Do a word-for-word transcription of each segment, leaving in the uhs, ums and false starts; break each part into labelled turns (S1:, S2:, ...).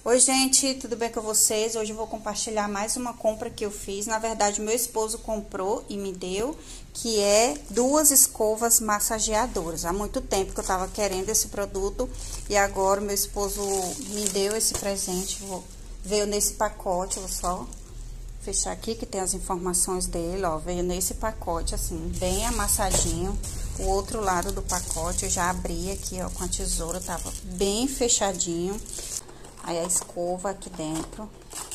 S1: Oi gente, tudo bem com vocês? Hoje eu vou compartilhar mais uma compra que eu fiz. Na verdade, meu esposo comprou e me deu, que é duas escovas massageadoras. Há muito tempo que eu tava querendo esse produto e agora meu esposo me deu esse presente. Vou, veio nesse pacote, vou só fechar aqui que tem as informações dele, ó. Veio nesse pacote assim, bem amassadinho. O outro lado do pacote eu já abri aqui, ó, com a tesoura, tava bem fechadinho. Aí a escova aqui dentro.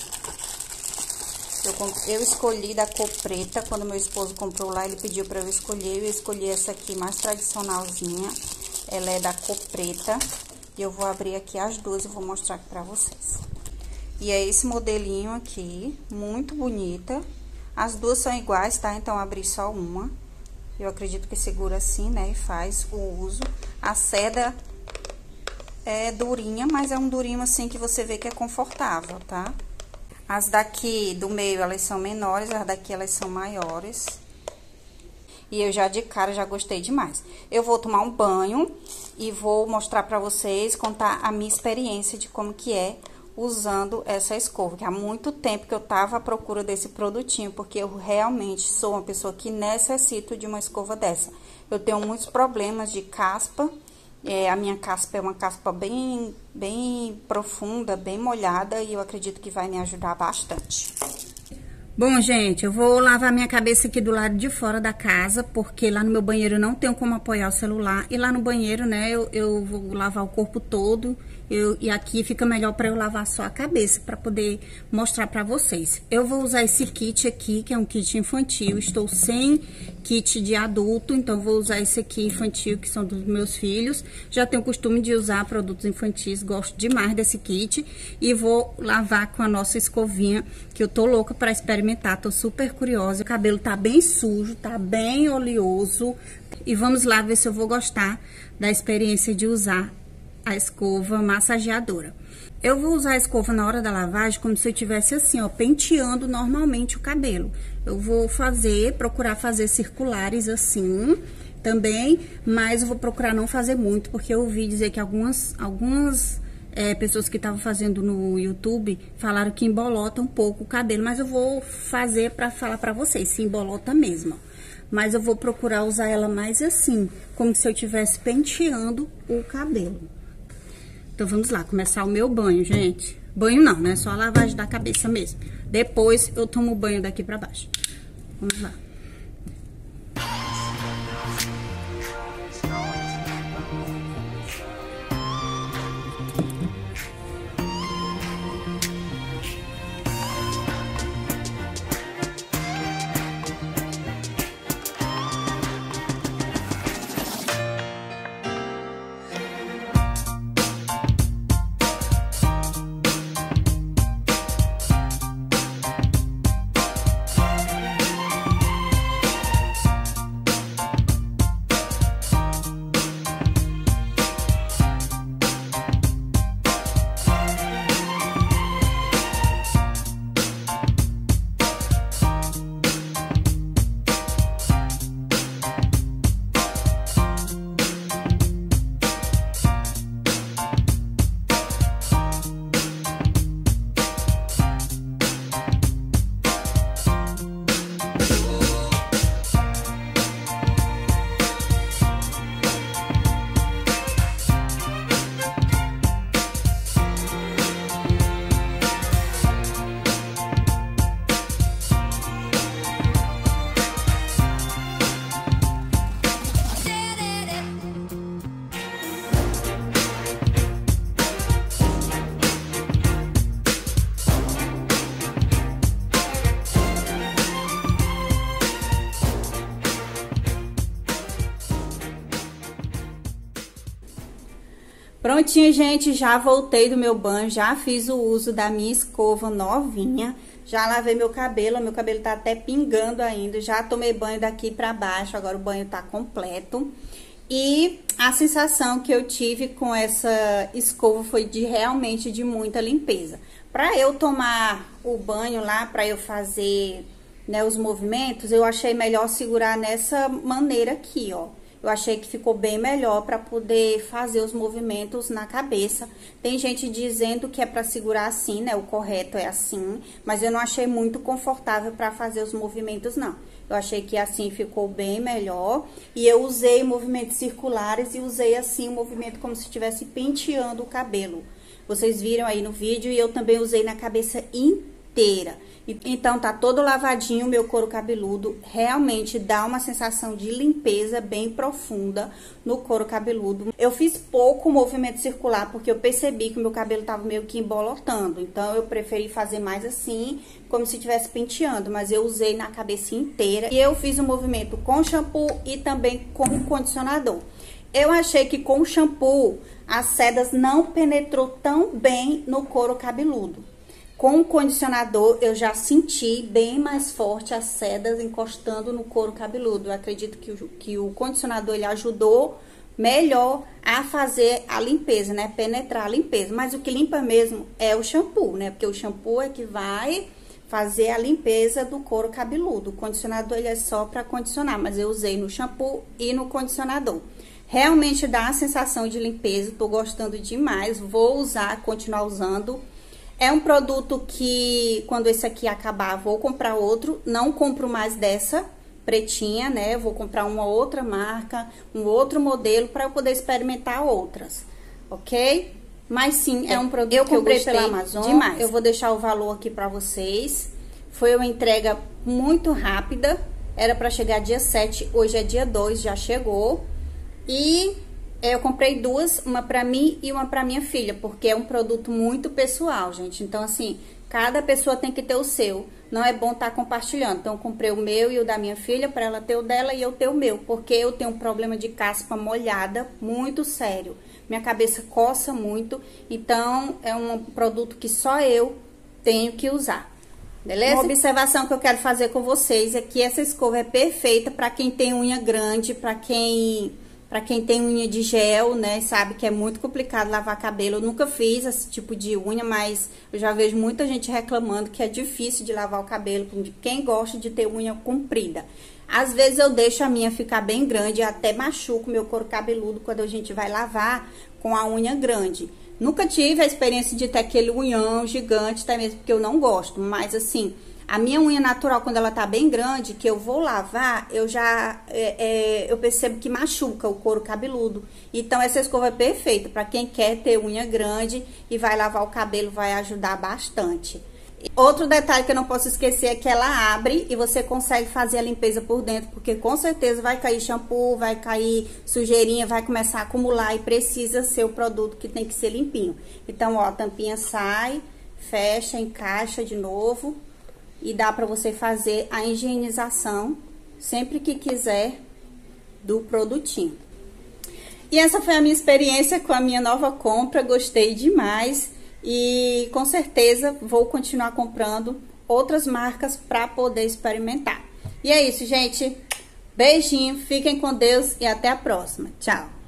S1: Eu, eu escolhi da cor preta, quando meu esposo comprou lá, ele pediu pra eu escolher. Eu escolhi essa aqui mais tradicionalzinha. Ela é da cor preta. E eu vou abrir aqui as duas e vou mostrar aqui pra vocês. E é esse modelinho aqui, muito bonita. As duas são iguais, tá? Então, eu abri só uma. Eu acredito que segura assim, né? E faz o uso. A seda é durinha, mas é um durinho assim que você vê que é confortável, tá? As daqui do meio, elas são menores, as daqui elas são maiores. E eu já de cara já gostei demais. Eu vou tomar um banho e vou mostrar pra vocês, contar a minha experiência de como que é usando essa escova, que há muito tempo que eu tava à procura desse produtinho, porque eu realmente sou uma pessoa que necessito de uma escova dessa. Eu tenho muitos problemas de caspa. É, a minha caspa é uma caspa bem, bem profunda, bem molhada, e eu acredito que vai me ajudar bastante.
S2: Bom, gente, eu vou lavar minha cabeça aqui do lado de fora da casa, porque lá no meu banheiro eu não tenho como apoiar o celular. E lá no banheiro, né, eu, eu vou lavar o corpo todo. Eu, e aqui fica melhor para eu lavar só a cabeça, para poder mostrar para vocês. Eu vou usar esse kit aqui, que é um kit infantil. Estou sem kit de adulto, então vou usar esse aqui infantil, que são dos meus filhos. Já tenho o costume de usar produtos infantis, gosto demais desse kit. E vou lavar com a nossa escovinha, que eu tô louca para experimentar, tô super curiosa. O cabelo tá bem sujo, tá bem oleoso. E vamos lá ver se eu vou gostar da experiência de usar a escova massageadora. Eu vou usar a escova na hora da lavagem como se eu tivesse assim, ó, penteando normalmente o cabelo. Eu vou fazer, procurar fazer circulares assim também, mas eu vou procurar não fazer muito, porque eu ouvi dizer que algumas, algumas é, pessoas que estavam fazendo no YouTube falaram que embolota um pouco o cabelo, mas eu vou fazer pra falar pra vocês se embolota mesmo. Mas eu vou procurar usar ela mais assim, como se eu estivesse penteando o cabelo. Então, vamos lá, começar o meu banho, gente. Banho não, né? Só a lavagem da cabeça mesmo. Depois, eu tomo o banho daqui pra baixo. Vamos lá. Prontinho, gente, já voltei do meu banho, já fiz o uso da minha escova novinha, já lavei meu cabelo, meu cabelo tá até pingando ainda, já tomei banho daqui pra baixo, agora o banho tá completo. E a sensação que eu tive com essa escova foi de realmente de muita limpeza. Pra eu tomar o banho lá, pra eu fazer, né, os movimentos, eu achei melhor segurar nessa maneira aqui, ó.
S1: eu achei que ficou bem melhor para poder fazer os movimentos na cabeça. Tem gente dizendo que é para segurar assim, né? O correto é assim, mas eu não achei muito confortável para fazer os movimentos, não. Eu achei que assim ficou bem melhor. E eu usei movimentos circulares e usei assim o movimento como se estivesse penteando o cabelo. Vocês viram aí no vídeo e eu também usei na cabeça inteira. Então, tá todo lavadinho o meu couro cabeludo. Realmente dá uma sensação de limpeza bem profunda no couro cabeludo. Eu fiz pouco movimento circular, porque eu percebi que o meu cabelo tava meio que embolotando. Então, eu preferi fazer mais assim, como se estivesse penteando. Mas eu usei na cabeça inteira. E eu fiz o movimento com shampoo e também com condicionador. Eu achei que com o shampoo, as sedas não penetrou tão bem no couro cabeludo. Com o condicionador, eu já senti bem mais forte as sedas encostando no couro cabeludo. Eu acredito que o, que o condicionador, ele ajudou melhor a fazer a limpeza, né? Penetrar a limpeza. Mas o que limpa mesmo é o shampoo, né? Porque o shampoo é que vai fazer a limpeza do couro cabeludo. O condicionador, ele é só para condicionar, mas eu usei no shampoo e no condicionador. Realmente dá a sensação de limpeza, tô gostando demais, vou usar, continuar usando. É um produto que, quando esse aqui acabar, vou comprar outro. Não compro mais dessa pretinha, né? Vou comprar uma outra marca, um outro modelo, para eu poder experimentar outras, ok? Mas sim, é um produto eu que eu comprei pela Amazon demais. Eu vou deixar o valor aqui pra vocês. Foi uma entrega muito rápida. Era pra chegar dia sete, hoje é dia dois, já chegou. E eu comprei duas, uma pra mim e uma pra minha filha, porque é um produto muito pessoal, gente. Então, assim, cada pessoa tem que ter o seu. Não é bom estar compartilhando. Então, eu comprei o meu e o da minha filha, pra ela ter o dela e eu ter o meu. Porque eu tenho um problema de caspa molhada muito sério. Minha cabeça coça muito. Então, é um produto que só eu tenho que usar. Beleza? Uma observação que eu quero fazer com vocês é que essa escova é perfeita pra quem tem unha grande, pra quem... Pra quem tem unha de gel, né, sabe que é muito complicado lavar cabelo. Eu nunca fiz esse tipo de unha, mas eu já vejo muita gente reclamando que é difícil de lavar o cabelo, de quem gosta de ter unha comprida. Às vezes eu deixo a minha ficar bem grande e até machuco meu couro cabeludo quando a gente vai lavar com a unha grande. Nunca tive a experiência de ter aquele unhão gigante, até mesmo porque eu não gosto, mas assim... A minha unha natural, quando ela tá bem grande, que eu vou lavar, eu já é, é, eu percebo que machuca o couro cabeludo. Então, essa escova é perfeita para quem quer ter unha grande e vai lavar o cabelo, vai ajudar bastante. Outro detalhe que eu não posso esquecer é que ela abre e você consegue fazer a limpeza por dentro, porque com certeza vai cair shampoo, vai cair sujeirinha, vai começar a acumular e precisa ser o produto que tem que ser limpinho. Então, ó, a tampinha sai, fecha, encaixa de novo. E dá pra você fazer a higienização sempre que quiser do produtinho. E essa foi a minha experiência com a minha nova compra. Gostei demais. E com certeza vou continuar comprando outras marcas pra poder experimentar. E é isso, gente. Beijinho, fiquem com Deus e até a próxima. Tchau!